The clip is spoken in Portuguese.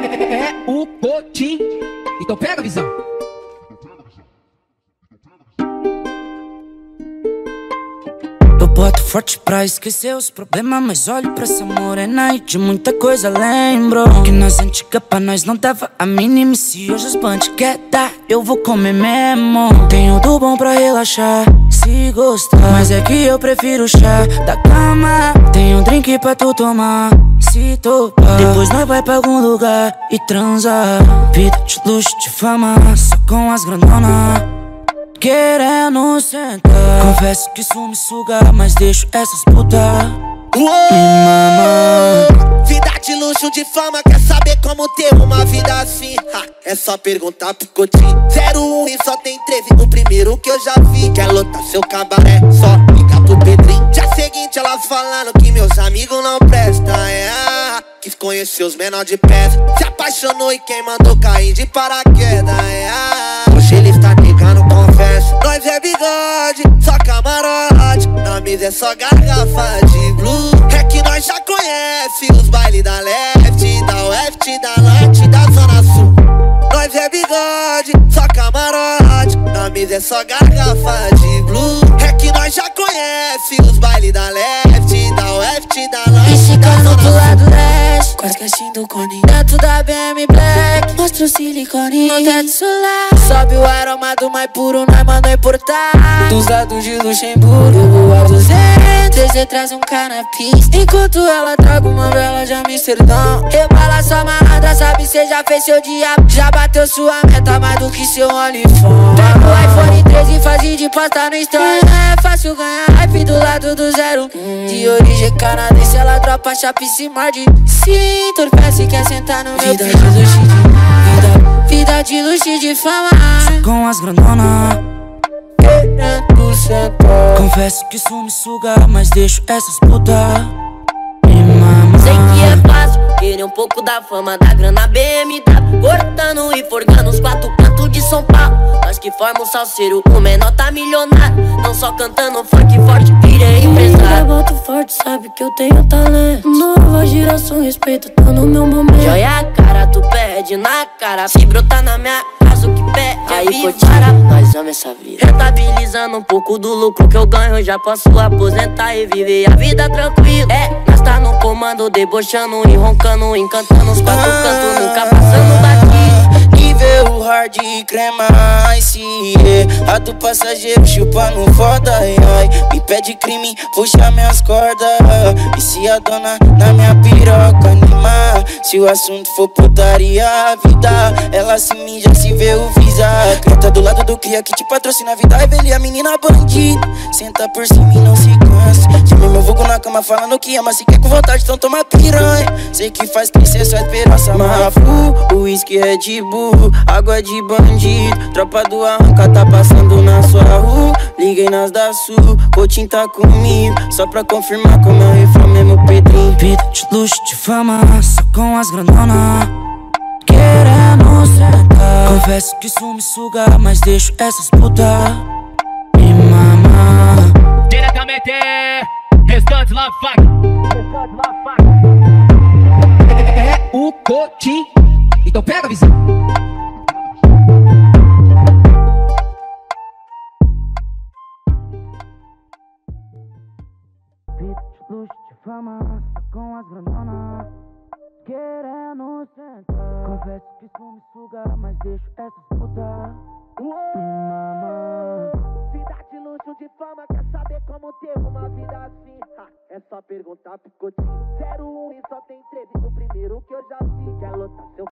É o Cotim. Então pega a visão. Eu boto forte pra esquecer os problemas, mas olho pra essa morena e de muita coisa lembro que nas antigas pra nós não dava a mínima. Se hoje os bandos quer dar, eu vou comer mesmo. Tenho do bom pra relaxar, se gostar, mas é que eu prefiro chá da cama. Tenho um drink pra tu tomar, se topar. Depois nós vai pra algum lugar e transar. Vida de luxo, de fama, só com as grandonas querendo sentar. Confesso que isso me suga, mas deixo essas putas me mamar. Vida de luxo, de fama, quer saber como ter uma vida assim? É só perguntar pro Cotim. 01 e só tem 13, o primeiro que eu já vi. Quer lotar seu cabaré, só liga pro Pedrinho. Dia seguinte elas falando que meus amigos não prestam. Quis conhecer os menor de peça, se apaixonou e quem mandou cair de paraquedas. Hoje ele está negando, confesso. Nós é bigode, só camarote. Na mesa é só garrafa de blue. É que nós já conhece os bailes da leste, da oeste, da norte, da zona sul. Nós é bigode, só camarote. Na mesa é só garrafa de blue. É que nós já conhece os bailes da leste, da oeste, da norte, da zona sul. Lado leste, quase caixinho cone. Dentro da BM Black, mostra o silicone no teto solar. Sobe o aroma do mais puro, nós mandou importar dos lados de Luxemburgo. Eu vou a 200, você traz um canapés, enquanto ela traga uma vela de Amsterdã. Rebala sua malandra, sabe, cê já fez seu dia. Já bateu sua meta mais do que seu OnlyFans. Pega o iPhone 13 e faz de posta no story. É fácil ganhar hype do lado do 01. De origem canadense, ela dropa chapa e se morde. Se entorpece e quer sentar no meu vida de luxo, vida de luxo e de fama, com as grandonas querendo sentar. Confesso que isso me suga, mas deixo essas putas me mamar. Sei que é fácil querer um pouco da fama, da grana BMW, cortando e forgando os 4 cantos de São Paulo. Nós que forma o salseiro, o menor tá milionário. Não só cantando funk forte, virei empresário. Eu boto forte, sabe que eu tenho talento. Nova geração, respeito, tá no meu momento. Joia a cara, tu perde na cara. Se brotar na minha casa, o que pede aí Cotim, nós amamos essa vida. Rentabilizando um pouco do lucro que eu ganho, já posso aposentar e viver a vida tranquila. Nós tá no comando, debochando e roncando, encantando os 4 cantos, nunca passando batido. Nível hard crema ice, a do passageiro chupando foda, me pede crime, puxa minhas cordas. E se a dona na minha piroca animar, se o assunto for putaria, a vida ela se mija, se vê o visa. Canta do lado do cria que te patrocina a vida, revelia a menina bandida. Senta por cima e não se cansa, chama meu vulgo na cama falando que ama. Se quer com vontade, então toma piranha. Sei que faz crescer sua esperança. Mafu, uísque Red Bull, água de bandido. Tropa do arranca tá passando na sua rua. Liguei nas da Sul, Cotim tá comigo, só pra confirmar como é o refrão mesmo, Pedrinho. Vida de luxo, de fama, só com as grandonas querendo sentar. Confesso que isso me suga, mas deixo essas putas me mamar. Diretamente, restante lá, fac. É o Cotim. Então pega a visão. Vida de luxo, de fama, só com as grandonas querendo sentar. Confesso que isso me suga, mas deixo essas putas me mamar. Vida de luxo, de fama, quer saber como ter uma vida assim? É só perguntar pro Cotim. 01 e só tem 13, o primeiro que eu já vi. Quer lotar seu